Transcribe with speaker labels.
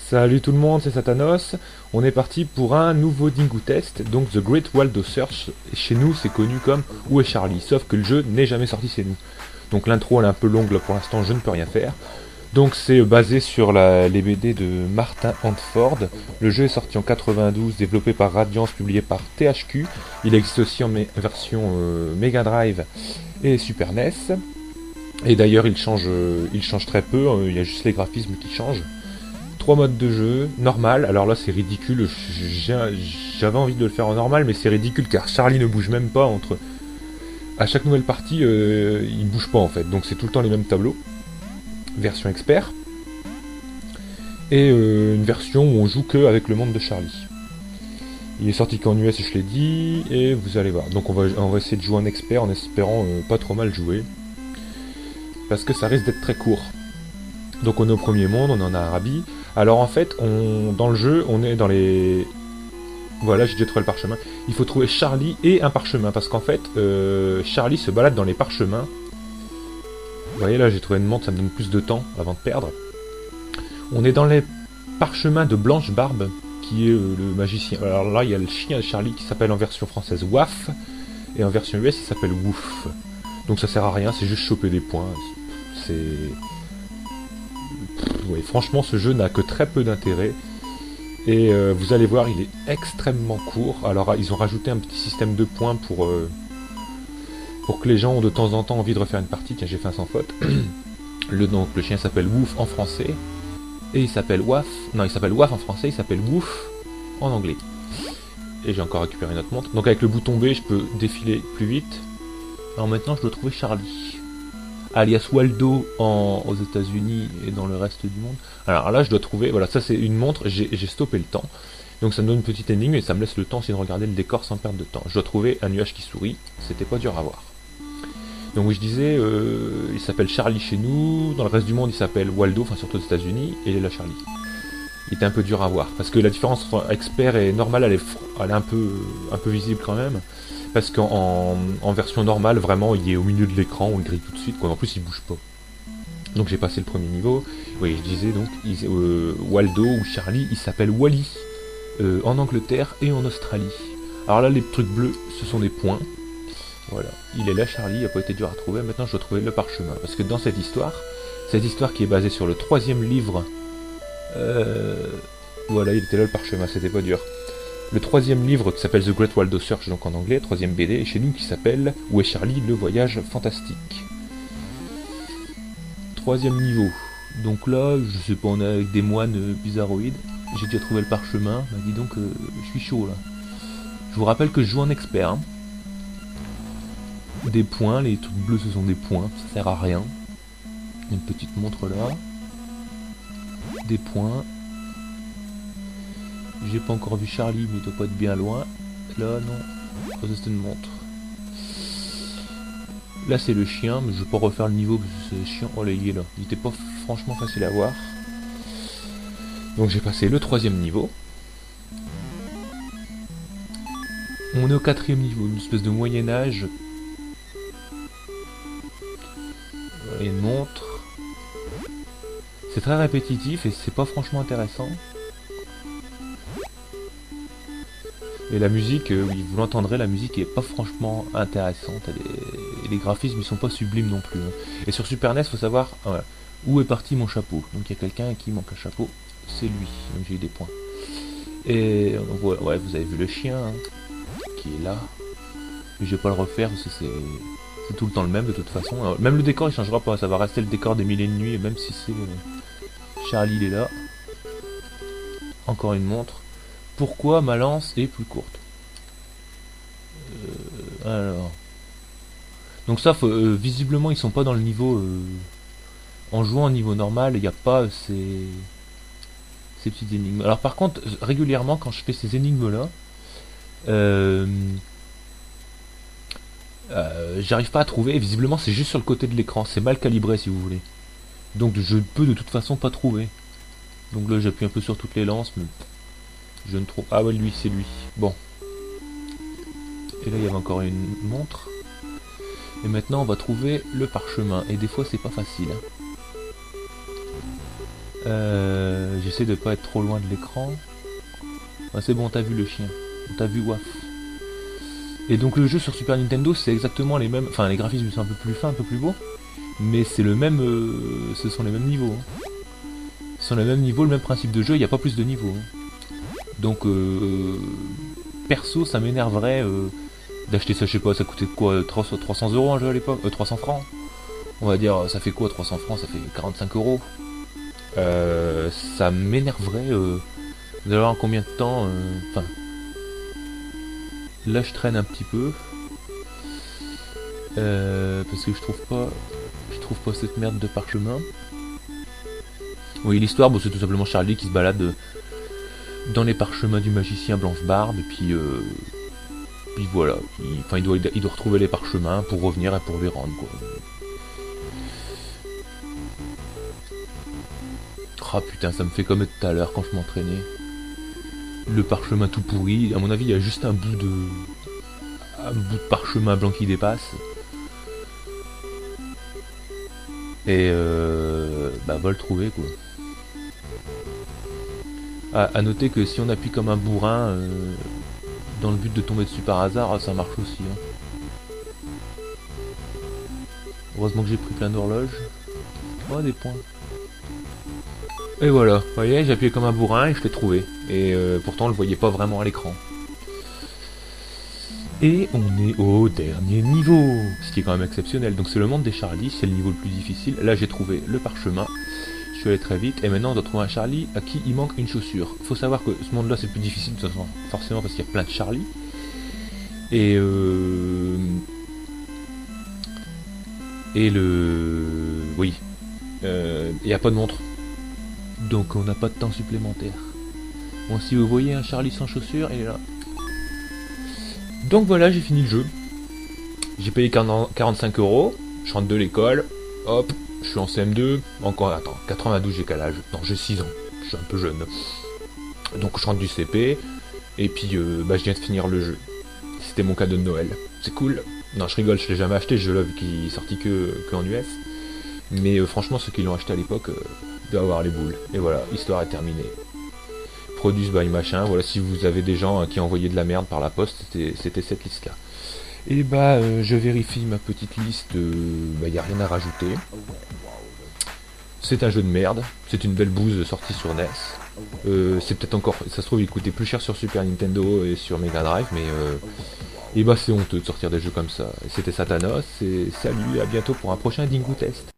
Speaker 1: Salut tout le monde, c'est Satanos. On est parti pour un nouveau Dingo test, donc The Great Waldo Search. Chez nous, c'est connu comme Où est Charlie, sauf que le jeu n'est jamais sorti chez nous. Donc l'intro elle est un peu longue là pour l'instant, je ne peux rien faire. Donc c'est basé sur les BD de Martin Handford. Le jeu est sorti en 92, développé par Radiance, publié par THQ. Il existe aussi en version Mega Drive et Super NES. Et d'ailleurs il change très peu, il y a juste les graphismes qui changent. 3 modes de jeu, normal, alors là c'est ridicule, j'avais envie de le faire en normal mais c'est ridicule car Charlie ne bouge même pas entre... À chaque nouvelle partie, il bouge pas en fait, donc c'est tout le temps les mêmes tableaux. Version expert. Et une version où on joue que avec le monde de Charlie. Il est sorti qu'en US, je l'ai dit, et vous allez voir. Donc on va essayer de jouer en expert en espérant pas trop mal jouer. Parce que ça risque d'être très court. Donc on est au premier monde, on est en Arabie. Alors en fait, dans le jeu, on est dans les... Voilà, j'ai déjà trouvé le parchemin. Il faut trouver Charlie et un parchemin, parce qu'en fait, Charlie se balade dans les parchemins. Vous voyez là, j'ai trouvé une montre, ça me donne plus de temps avant de perdre. On est dans les parchemins de Blanche Barbe, qui est le magicien. Alors là, il y a le chien de Charlie qui s'appelle en version française Waf, et en version US, il s'appelle Wouf. Donc ça sert à rien, c'est juste choper des points. C'est... Oui, franchement, ce jeu n'a que très peu d'intérêt. Et vous allez voir, il est extrêmement court. Alors, ils ont rajouté un petit système de points pour que les gens ont de temps en temps envie de refaire une partie. Tiens, j'ai fait un sans faute. Donc, le chien s'appelle Wouf en français. Et il s'appelle Waf. Non, il s'appelle Waf en français, il s'appelle Wouf en anglais. Et j'ai encore récupéré une autre montre. Donc, avec le bouton B, je peux défiler plus vite. Alors maintenant, je dois trouver Charlie. Alias Waldo aux États-Unis et dans le reste du monde. Alors là, je dois trouver. Voilà, ça c'est une montre. J'ai stoppé le temps. Donc ça me donne une petite énigme et ça me laisse le temps aussi de regarder le décor sans perdre de temps. Je dois trouver un nuage qui sourit. C'était pas dur à voir. Donc oui, je disais, il s'appelle Charlie chez nous. Dans le reste du monde, il s'appelle Waldo, enfin surtout aux États-Unis. Et il est là, Charlie. Il était un peu dur à voir parce que la différence entre expert et normal, elle est un peu visible quand même. Parce qu'en version normale, vraiment, il est au milieu de l'écran, on le grille tout de suite, quoi. En plus, il bouge pas. Donc j'ai passé le premier niveau. Oui, je disais donc, Waldo ou Charlie, il s'appelle Wally, en Angleterre et en Australie. Alors là, les trucs bleus, ce sont des points. Voilà, il est là, Charlie, il n'a pas été dur à trouver. Maintenant, je dois trouver le parchemin. Parce que dans cette histoire qui est basée sur le 3e livre, voilà, il était là le parchemin, c'était pas dur. Le 3e livre qui s'appelle The Great Waldo Search, donc en anglais, 3e BD, et chez nous qui s'appelle Où est Charlie, le voyage fantastique. 3e niveau. Donc là, je sais pas, on est avec des moines bizarroïdes. J'ai déjà trouvé le parchemin. Bah dis donc, je suis chaud là. Je vous rappelle que je joue en expert. Hein. Des points, les trucs bleus ce sont des points, ça sert à rien. Une petite montre là. Des points. J'ai pas encore vu Charlie, mais il doit pas être bien loin. Là, non. Ça, c'est une montre. Là, c'est le chien, mais je vais pas refaire le niveau parce que c'est chiant. Oh là, il est là. Il était pas franchement facile à voir. Donc, j'ai passé le 3e niveau. On est au 4e niveau, une espèce de Moyen-Âge. Il y a une montre. C'est très répétitif et c'est pas franchement intéressant. Et la musique, oui, vous l'entendrez, la musique est pas franchement intéressante. Et les graphismes ils sont pas sublimes non plus. Hein. Et sur Super NES, faut savoir voilà, où est parti mon chapeau. Donc il y a quelqu'un qui manque un chapeau, c'est lui. Donc j'ai eu des points. Et voilà, ouais, vous avez vu le chien hein, qui est là. Mais je vais pas le refaire parce que c'est tout le temps le même de toute façon. Alors, même le décor il changera pas, ça va rester le décor des Mille et une nuits, même si c'est Charlie il est là. Encore une montre. Pourquoi ma lance est plus courte alors. Donc ça, visiblement, ils sont pas dans le niveau... en jouant au niveau normal, il n'y a pas ces petites énigmes. Alors par contre, régulièrement, quand je fais ces énigmes-là, j'arrive pas à trouver. Et visiblement, c'est juste sur le côté de l'écran. C'est mal calibré, si vous voulez. Donc je peux de toute façon pas trouver. Donc là, j'appuie un peu sur toutes les lances, mais... Je ne trouve... Ah ouais, lui, c'est lui. Bon. Et là, il y avait encore une montre. Et maintenant, on va trouver le parchemin. Et des fois, c'est pas facile. J'essaie de pas être trop loin de l'écran. Ah, c'est bon, t'as vu le chien. T'as vu Waf. Et donc le jeu sur Super Nintendo, c'est exactement les mêmes... Enfin, les graphismes sont un peu plus fins, un peu plus beaux. Mais c'est le même... ce sont les mêmes niveaux. Hein. Ce sont les mêmes niveaux, le même principe de jeu, il n'y a pas plus de niveaux. Hein. Donc, perso, ça m'énerverait d'acheter ça, je sais pas, ça coûtait quoi, 300 euros un jeu à l'époque, 300 francs. On va dire, ça fait quoi 300 francs, ça fait 45 euros. Ça m'énerverait d'avoir combien de temps, enfin... là je traîne un petit peu. Parce que je trouve pas cette merde de parchemin. Oui, l'histoire, bon, c'est tout simplement Charlie qui se balade dans les parchemins du magicien Blanche-Barbe, et puis voilà. Enfin, il doit retrouver les parchemins pour revenir et pour lui rendre, quoi. Ah putain, ça me fait comme tout à l'heure quand je m'entraînais. Le parchemin tout pourri, à mon avis, il y a juste un bout de parchemin blanc qui dépasse. Et bah va le trouver, quoi. À noter que si on appuie comme un bourrin dans le but de tomber dessus par hasard, ça marche aussi. Hein. Heureusement que j'ai pris plein d'horloges. Oh, des points. Et voilà, vous voyez, j'ai appuyé comme un bourrin et je l'ai trouvé. Et pourtant on le voyait pas vraiment à l'écran. Et on est au dernier niveau, ce qui est quand même exceptionnel. Donc c'est le monde des Charlie, c'est le niveau le plus difficile. Là j'ai trouvé le parchemin, je suis allé très vite. Et maintenant on doit trouver un Charlie à qui il manque une chaussure. Faut savoir que ce monde là c'est le plus difficile, de toute façon, forcément parce qu'il y a plein de Charlie. Et oui, il n'y a pas de montre. Donc on n'a pas de temps supplémentaire. Bon, si vous voyez un Charlie sans chaussures, il est là. Donc voilà, j'ai fini le jeu. J'ai payé 45 euros. Je rentre de l'école. Hop, je suis en CM2. Encore, attends, 92, j'ai quel âge? Non, j'ai 6 ans. Je suis un peu jeune. Donc je rentre du CP. Et puis, bah, je viens de finir le jeu. C'était mon cadeau de Noël. C'est cool. Non, je rigole, je l'ai jamais acheté. Ce jeu-là, vu qu'il est sorti que en US. Mais franchement, ceux qui l'ont acheté à l'époque doivent avoir les boules. Et voilà, l'histoire est terminée. Produce by machin. Voilà, si vous avez des gens qui envoyaient de la merde par la poste, c'était cette liste-là. Et bah, je vérifie ma petite liste. Bah, y a rien à rajouter. C'est un jeu de merde. C'est une belle bouse sortie sur NES. C'est peut-être encore. Ça se trouve, il coûtait plus cher sur Super Nintendo et sur Mega Drive, mais. Et bah, c'est honteux de sortir des jeux comme ça. C'était Satanos. Et salut, à bientôt pour un prochain Dingo Test.